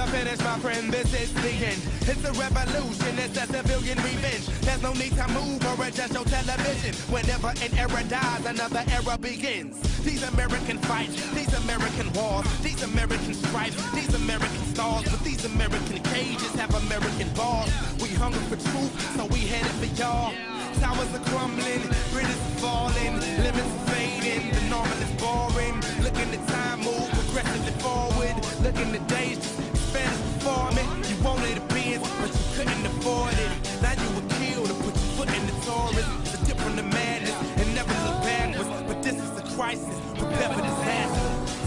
the finish, my friend, this is the end. It's a revolution, it's a civilian revenge. There's no need to move or adjust your television. Whenever an era dies, another era begins. These American fights, these American wars, these American stripes, these American stars. But these American cages have American bars. We hungry for truth, so we headed for y'all. Towers are crumbling, bridges are falling, limits are fading, the normal is boring. Look in the time move, progressively forward. Look in the days, just fast before me. You wanted a Benz, but you couldn't afford it. Now you were killed to put your foot in the Taurus. It's a dip from the madness and never look backwards. But this is a crisis, prepare for disaster.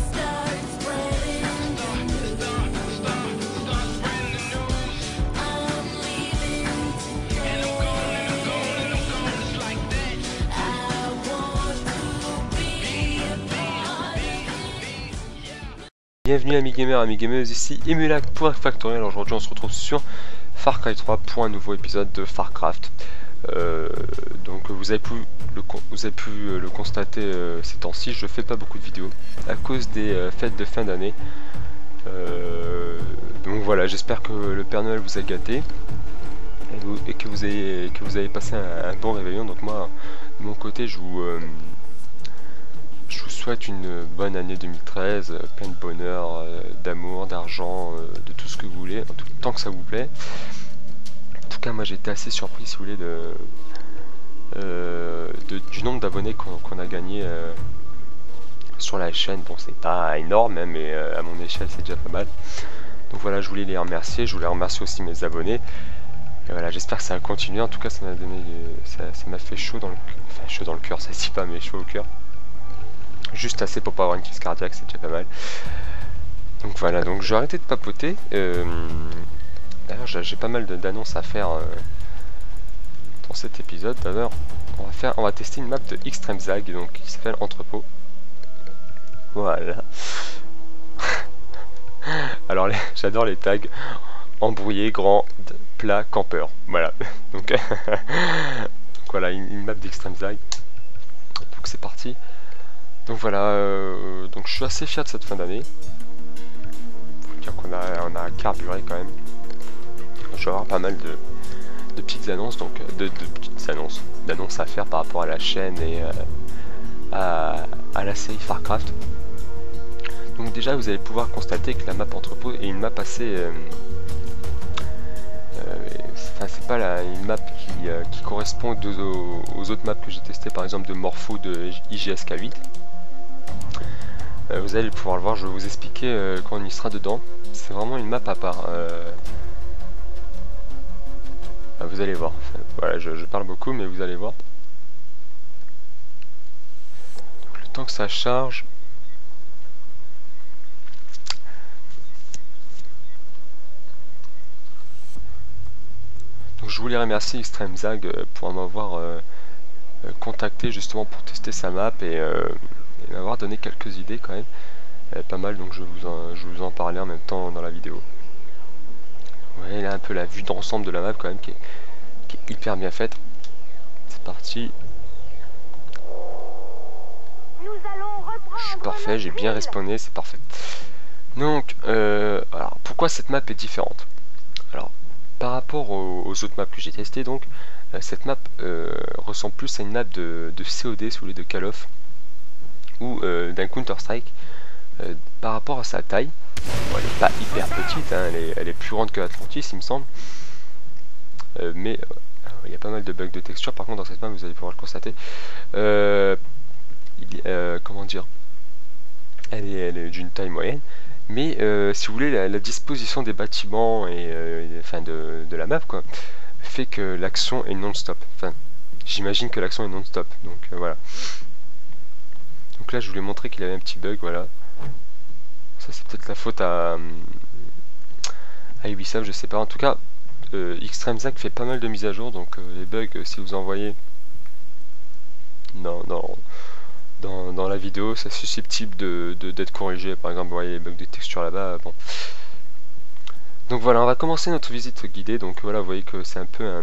Bienvenue amis gamers, amis gameuses, ici Emulac pour Factorial. Aujourd'hui on se retrouve sur Far Cry 3 pour un nouveau épisode de Farcraft. Donc vous avez pu le constater ces temps-ci, je fais pas beaucoup de vidéos à cause des fêtes de fin d'année. Donc voilà, j'espère que le Père Noël vous a gâté et que vous avez passé un bon réveillon. Donc moi de mon côté je vous souhaite une bonne année 2013, plein de bonheur, d'amour, d'argent, de tout ce que vous voulez, tant que ça vous plaît. En tout cas, moi j'ai été assez surpris, si vous voulez, du nombre d'abonnés qu'on a gagné sur la chaîne. Bon, c'est pas énorme, hein, mais à mon échelle, c'est déjà pas mal. Donc voilà, je voulais les remercier, je voulais remercier aussi mes abonnés. Et voilà, j'espère que ça va continuer. En tout cas, ça m'a fait chaud dans le cœur. Enfin, chaud dans le cœur, ça se dit pas, mais chaud au cœur. Juste assez pour pas avoir une crise cardiaque, c'est déjà pas mal. Donc voilà, donc je vais arrêter de papoter. D'ailleurs j'ai pas mal d'annonces à faire dans cet épisode. D'ailleurs on va tester une map de Extreme Zag, donc qui s'appelle Entrepôt. Voilà. Alors j'adore les tags embrouillé, grand, plat, campeur. Voilà. Donc, donc voilà, une map d'Extreme Zag. Donc c'est parti. Donc voilà, donc je suis assez fier de cette fin d'année. Faut dire qu'on a carburé quand même. Je vais avoir pas mal de petites annonces, donc d'annonces à faire par rapport à la chaîne et à la série Farcraft. Donc déjà vous allez pouvoir constater que la map Entrepôt est une map assez c'est pas une map qui correspond aux autres maps que j'ai testées, par exemple de Morpho de IGSK8. Vous allez pouvoir le voir, je vais vous expliquer quand on y sera dedans. C'est vraiment une map à part. Vous allez voir. Voilà, je parle beaucoup, mais vous allez voir. Donc, le temps que ça charge. Donc je voulais remercier Extreme Zag pour m'avoir contacté justement pour tester sa map et m'avoir donné quelques idées quand même, pas mal, donc je vais vous en parler en même temps dans la vidéo. Vous voyez là un peu la vue d'ensemble de la map quand même qui est hyper bien faite. C'est parti. Je suis parfait, j'ai bien respawné, c'est parfait. Donc alors pourquoi cette map est différente? Alors par rapport aux autres maps que j'ai testées, donc cette map ressemble plus à une map de COD, si vous voulez, de Call of ou d'un Counter-Strike par rapport à sa taille. Bon, elle n'est pas hyper petite, hein, elle est plus grande que Atlantis il me semble, mais il y a pas mal de bugs de texture. Par contre dans cette map vous allez pouvoir le constater, comment dire, elle est d'une taille moyenne, mais si vous voulez la disposition des bâtiments et enfin de la map quoi, fait que l'action est non-stop. Enfin j'imagine que l'action est non-stop, donc voilà. Donc là je voulais montrer qu'il avait un petit bug, voilà. Ça c'est peut-être la faute à Ubisoft, je sais pas. En tout cas Extreme Zag fait pas mal de mises à jour, donc les bugs, si vous en voyez dans la vidéo, c'est susceptible d'être corrigé. Par exemple vous voyez les bugs de texture là-bas, bon. Donc voilà, on va commencer notre visite guidée. Donc voilà, vous voyez que c'est un peu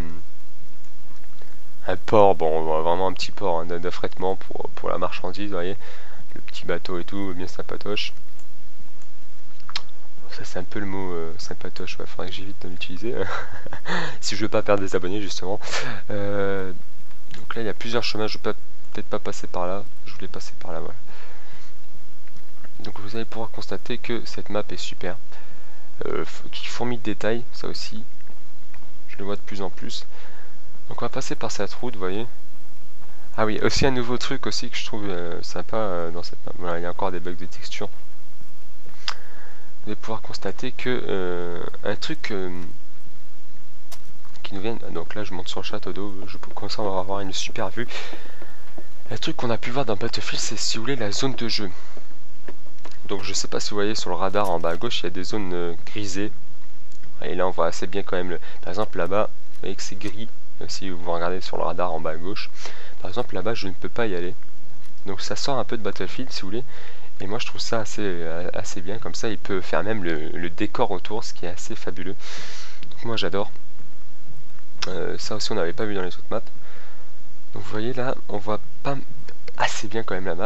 un port, bon vraiment un petit port hein, d'affrètement pour la marchandise, vous voyez, le petit bateau et tout, bien sympatoche. Ça c'est un peu le mot sympatoche, il faudrait que j'évite de l'utiliser si je veux pas perdre des abonnés justement. Donc là il y a plusieurs chemins, je peux peut-être pas passer par là, je voulais passer par là, voilà. Donc vous allez pouvoir constater que cette map est super, qui fourmille de détails, ça aussi, je le vois de plus en plus. Donc on va passer par cette route, vous voyez. Ah oui, aussi un nouveau truc aussi que je trouve sympa dans cette map, voilà, il y a encore des bugs de texture. Vous allez pouvoir constater que un truc qui nous vient, donc là je monte sur le château d'eau, comme ça on va avoir une super vue. Un truc qu'on a pu voir dans Battlefield, c'est si vous voulez la zone de jeu. Donc je sais pas si vous voyez sur le radar en bas à gauche, il y a des zones grisées. Et là on voit assez bien quand même, par exemple là-bas, vous voyez que c'est gris, si vous regardez sur le radar en bas à gauche. Par exemple là-bas je ne peux pas y aller. Donc ça sort un peu de Battlefield si vous voulez. Et moi je trouve ça assez bien, comme ça il peut faire même le décor autour, ce qui est assez fabuleux. Donc moi j'adore. Ça aussi on n'avait pas vu dans les autres maps. Donc vous voyez là, on voit pas assez bien quand même la map.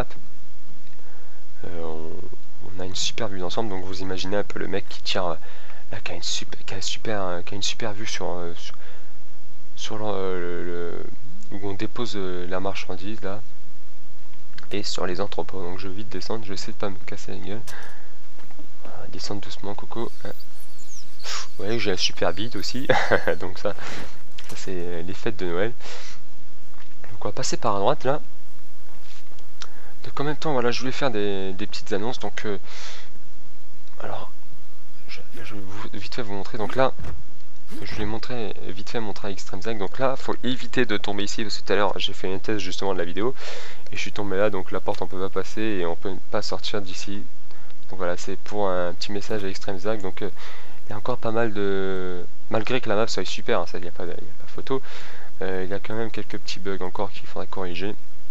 On a une super vue d'ensemble, donc vous imaginez un peu le mec qui tire là, qui a une super vue sur où on dépose la marchandise là. Et sur les entrepôts, donc je vais vite descendre, je vais essayer de pas me casser la gueule. Voilà, descendre doucement, Coco. Ouais, j'ai un super bide aussi, donc ça c'est les fêtes de Noël. Donc on va passer par à droite là. Donc en même temps, voilà, je voulais faire des petites annonces, donc alors je vais vite fait vous montrer. Donc là, je voulais vite fait montrer à Extreme Zag. Donc là, faut éviter de tomber ici parce que tout à l'heure j'ai fait une test justement de la vidéo et je suis tombé là, donc la porte on peut pas passer et on peut pas sortir d'ici. Donc voilà, c'est pour un petit message à Extreme Zag. Donc il y a encore pas mal de, malgré que la map soit super, hein, ça il n'y a pas photo, il y a quand même quelques petits bugs encore qu'il faudrait corriger.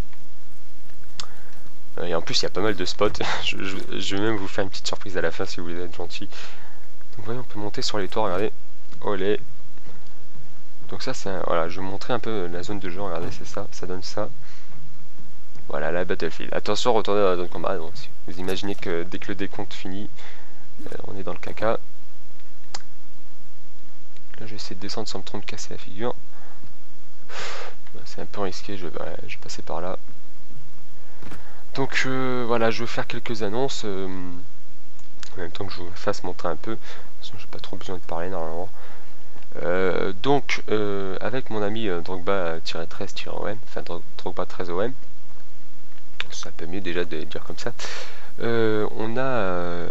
Et en plus il y a pas mal de spots. je vais même vous faire une petite surprise à la fin si vous voulez être gentil. Donc vous voyez, on peut monter sur les toits, regardez. Olé. Donc ça c'est voilà, je vais vous montrer un peu la zone de jeu, regardez, c'est ça, ça donne ça. Voilà la Battlefield. Attention, retournez dans la zone de combat, donc si vous imaginez que dès que le décompte finit, on est dans le caca. Là je vais essayer de descendre sans me tromper de casser la figure. C'est un peu risqué, je vais passer par là. Donc voilà, je vais faire quelques annonces en même temps que je vous fasse montrer un peu. J'ai pas trop besoin de parler normalement. Donc avec mon ami Drogba-13-OM, enfin Drogba-13OM, c'est un peu mieux déjà de dire comme ça, on a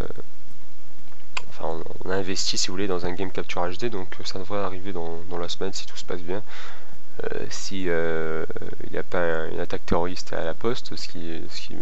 investi si vous voulez dans un game capture HD, donc ça devrait arriver dans la semaine si tout se passe bien. Si il n'y a pas une attaque terroriste à la poste, ce qui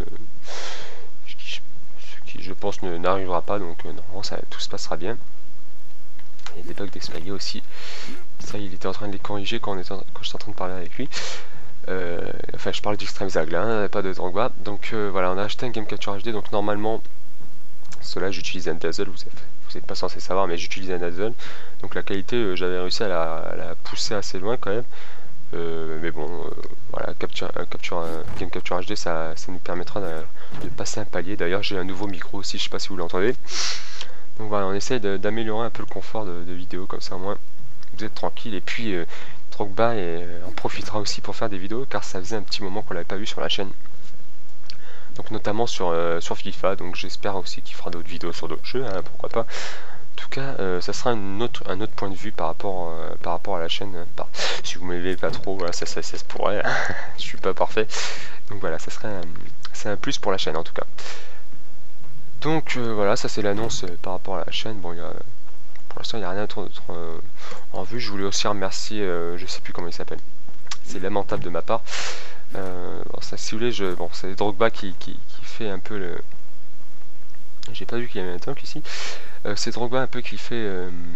je pense n'arrivera pas, donc normalement tout se passera bien. Il y a des bugs d'escalier aussi, ça il était en train de les corriger quand j'étais en train de parler avec lui. Enfin je parle d'Extreme Zag là, hein, pas de Drogba. Donc voilà, on a acheté un game capture HD, donc normalement cela j'utilise un Dazzle, vous n'êtes pas censé savoir, mais j'utilise un Dazzle, donc la qualité j'avais réussi à la pousser assez loin quand même. Mais bon, voilà, game capture HD, ça nous permettra de passer un palier. D'ailleurs, j'ai un nouveau micro aussi, je sais pas si vous l'entendez. Donc voilà, on essaye d'améliorer un peu le confort de vidéo, comme ça au moins vous êtes tranquille. Et puis Drogba en profitera aussi pour faire des vidéos, car ça faisait un petit moment qu'on l'avait pas vu sur la chaîne. Donc notamment sur FIFA, donc j'espère aussi qu'il fera d'autres vidéos sur d'autres jeux, hein, pourquoi pas. En tout cas, ça sera un autre point de vue par rapport à la chaîne. Si vous m'aimez pas trop, voilà, ça se pourrait. Je suis pas parfait. Donc voilà, ça serait un plus pour la chaîne en tout cas. Donc voilà, ça c'est l'annonce par rapport à la chaîne. Bon, pour l'instant il n'y a rien d'autre en vue. Je voulais aussi remercier, je sais plus comment il s'appelle. C'est lamentable de ma part. Bon, ça, si vous voulez, c'est Drogba qui fait un peu le. J'ai pas vu qu'il y avait un tank ici. C'est Drogba un peu qui fait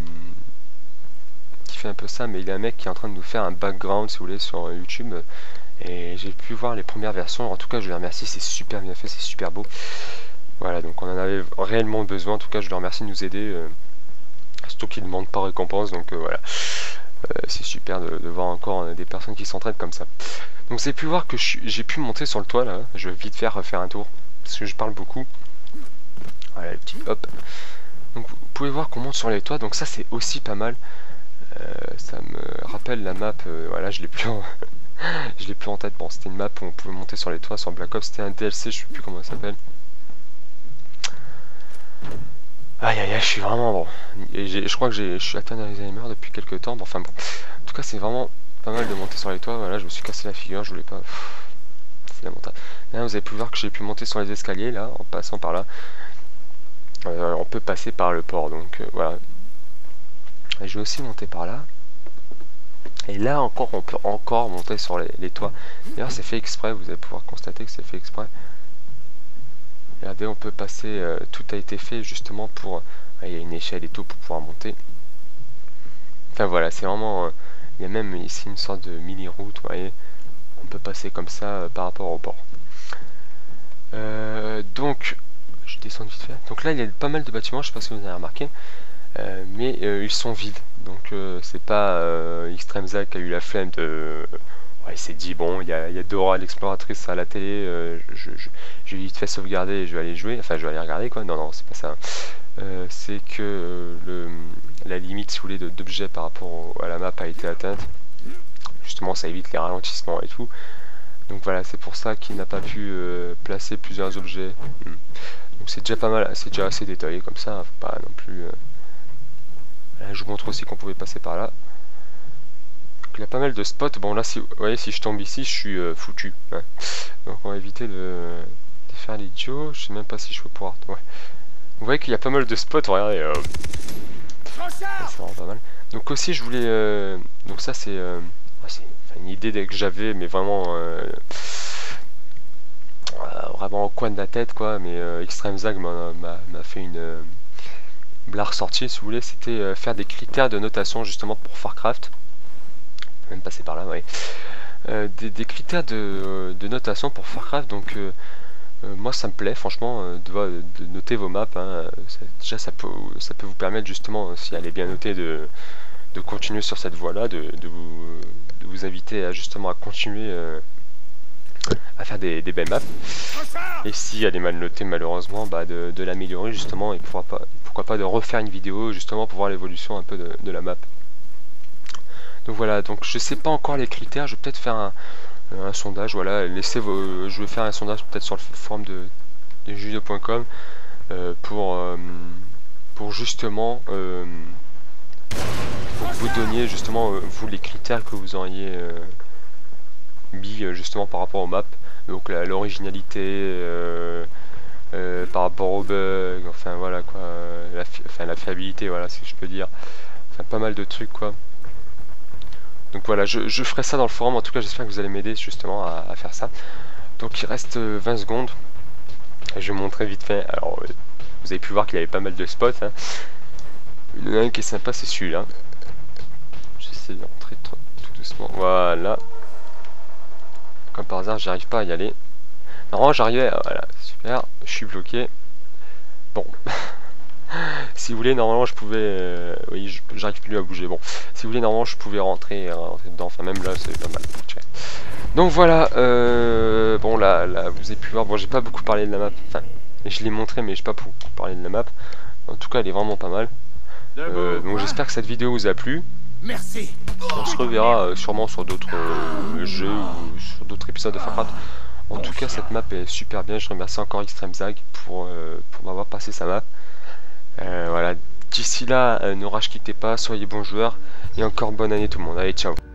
un peu ça, mais il y a un mec qui est en train de nous faire un background si vous voulez sur YouTube, et j'ai pu voir les premières versions. En tout cas je le remercie, c'est super bien fait, c'est super beau. Voilà, donc on en avait réellement besoin. En tout cas je le remercie de nous aider, surtout qu'il ne demande pas récompense, donc voilà, c'est super de voir encore des personnes qui s'entraident comme ça. Donc vous avez pu voir que j'ai pu monter sur le toit là. Je vais vite faire refaire un tour parce que je parle beaucoup. Voilà, le petit hop. Donc vous pouvez voir qu'on monte sur les toits, donc ça c'est aussi pas mal. Ça me rappelle la map, voilà, je l'ai plus en... je l'ai plus en tête. Bon, c'était une map où on pouvait monter sur les toits sur Black Ops, c'était un DLC, je sais plus comment ça s'appelle. Aïe aïe aïe, je suis vraiment bon. Et je crois que je suis atteint d'Alzheimer depuis quelques temps. Bon, enfin bon. En tout cas, c'est vraiment pas mal de monter sur les toits. Voilà, je me suis cassé la figure, je voulais pas. C'est lamentable. Là, vous avez pu voir que j'ai pu monter sur les escaliers là, en passant par là. On peut passer par le port, donc voilà. Et je vais aussi monter par là. Et là encore, on peut encore monter sur les toits. D'ailleurs, c'est fait exprès. Vous allez pouvoir constater que c'est fait exprès. Regardez, on peut passer, tout a été fait justement pour... il y a une échelle et tout pour pouvoir monter. Enfin voilà, c'est vraiment... il y a même ici une sorte de mini-route, vous voyez. On peut passer comme ça par rapport au port. Donc, je descends vite fait. Donc là, il y a pas mal de bâtiments, je sais pas si vous avez remarqué. Mais ils sont vides. Donc c'est pas Extremezag qui a eu la flemme de... il s'est dit bon, il y a Dora l'exploratrice à la télé, je vais vite fait sauvegarder et je vais aller jouer, enfin je vais aller regarder quoi. Non c'est pas ça. C'est que la limite si vous voulez d'objets par rapport à la map a été atteinte. Justement ça évite les ralentissements et tout. Donc voilà, c'est pour ça qu'il n'a pas pu placer plusieurs objets. Donc c'est déjà pas mal, c'est déjà assez détaillé comme ça, faut pas non plus... je vous montre aussi qu'on pouvait passer par là. Il y a pas mal de spots. Bon là, si vous voyez, si je tombe ici, je suis foutu. Ouais. Donc on va éviter de faire l'idiot. Je sais même pas si je peux pouvoir. Ouais. Vous voyez qu'il y a pas mal de spots. Regardez. C'est vraiment pas mal. Donc aussi, je voulais. Donc ça, c'est une idée que j'avais, mais vraiment, vraiment au coin de la tête, quoi. Mais Extremezag m'a fait me l'a ressorti, si vous voulez. C'était faire des critères de notation justement pour Farcraft. Même passer par là, ouais. Des critères de notation pour Farcraft, donc moi ça me plaît franchement de noter vos maps, hein. Déjà ça peut vous permettre justement, si elle est bien notée, de continuer sur cette voie là, de vous inviter à justement à continuer à faire des belles maps, et si elle est mal notée malheureusement, bah, de l'améliorer justement, et pourquoi pas de refaire une vidéo justement pour voir l'évolution un peu de la map. Donc voilà, donc je sais pas encore les critères, je vais peut-être faire un sondage, voilà, je vais faire un sondage peut-être sur le forum de jeuxvideo.com pour justement pour que vous donniez justement vous les critères que vous auriez mis justement par rapport aux maps, donc l'originalité, par rapport aux bugs, enfin voilà quoi, la fiabilité, voilà, si je peux dire, enfin pas mal de trucs quoi. Donc voilà, je ferai ça dans le forum. En tout cas, j'espère que vous allez m'aider justement à faire ça. Donc il reste 20 secondes. Et je vais vous montrer vite fait. Alors, vous avez pu voir qu'il y avait pas mal de spots, hein. Il y en a un qui est sympa, c'est celui-là. J'essaie de rentrer tout doucement. Voilà. Comme par hasard, j'arrive pas à y aller. Normalement, j'arrivais. Voilà, super. Je suis bloqué. Bon. Si vous voulez, normalement je pouvais... oui, j'arrive plus à bouger. Bon, si vous voulez, normalement je pouvais rentrer dedans. Enfin, même là, c'est pas mal. Donc voilà. Bon, là, vous avez pu voir. Bon, j'ai pas beaucoup parlé de la map. Enfin, je l'ai montré, mais j'ai pas beaucoup parlé de la map. En tout cas, elle est vraiment pas mal. Donc j'espère que cette vidéo vous a plu. Merci. On se reverra sûrement sur d'autres jeux ou sur d'autres épisodes de Farcraft. En tout cas, cette map est super bien. Je remercie encore Extremezag pour m'avoir passé sa map. Voilà, d'ici là, ne rage quittez pas, soyez bons joueurs et encore bonne année tout le monde. Allez, ciao.